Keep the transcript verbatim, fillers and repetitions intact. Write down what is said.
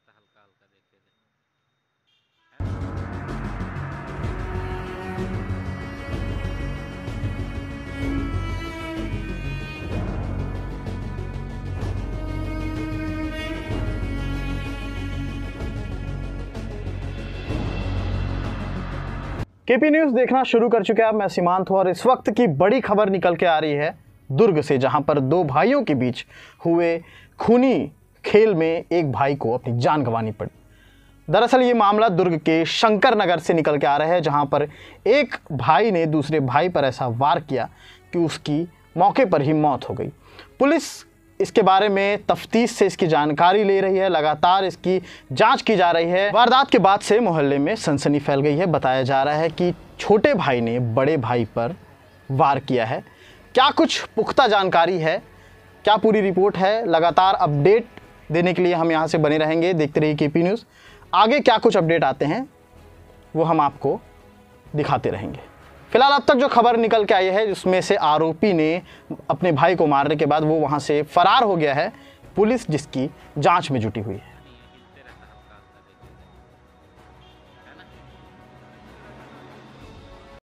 था हल्का हल्का देखते थे। केपी न्यूज देखना शुरू कर चुके हैं। मैं सीमांत हूं और इस वक्त की बड़ी खबर निकल के आ रही है दुर्ग से, जहां पर दो भाइयों के बीच हुए खूनी खेल में एक भाई को अपनी जान गंवानी पड़ी। दरअसल ये मामला दुर्ग के शंकर नगर से निकल के आ रहा है, जहां पर एक भाई ने दूसरे भाई पर ऐसा वार किया कि उसकी मौके पर ही मौत हो गई। पुलिस इसके बारे में तफ्तीश से इसकी जानकारी ले रही है, लगातार इसकी जांच की जा रही है। वारदात के बाद से मोहल्ले में सनसनी फैल गई है। बताया जा रहा है कि छोटे भाई ने बड़े भाई पर वार किया है। क्या कुछ पुख्ता जानकारी है, क्या पूरी रिपोर्ट है, लगातार अपडेट देने के लिए हम यहाँ से बने रहेंगे। देखते रहिए केपी न्यूज़। आगे क्या कुछ अपडेट आते हैं वो हम आपको दिखाते रहेंगे। फिलहाल अब तक जो खबर निकल के आई है, जिसमें से आरोपी ने अपने भाई को मारने के बाद वो वहाँ से फरार हो गया है। पुलिस जिसकी जांच में जुटी हुई है।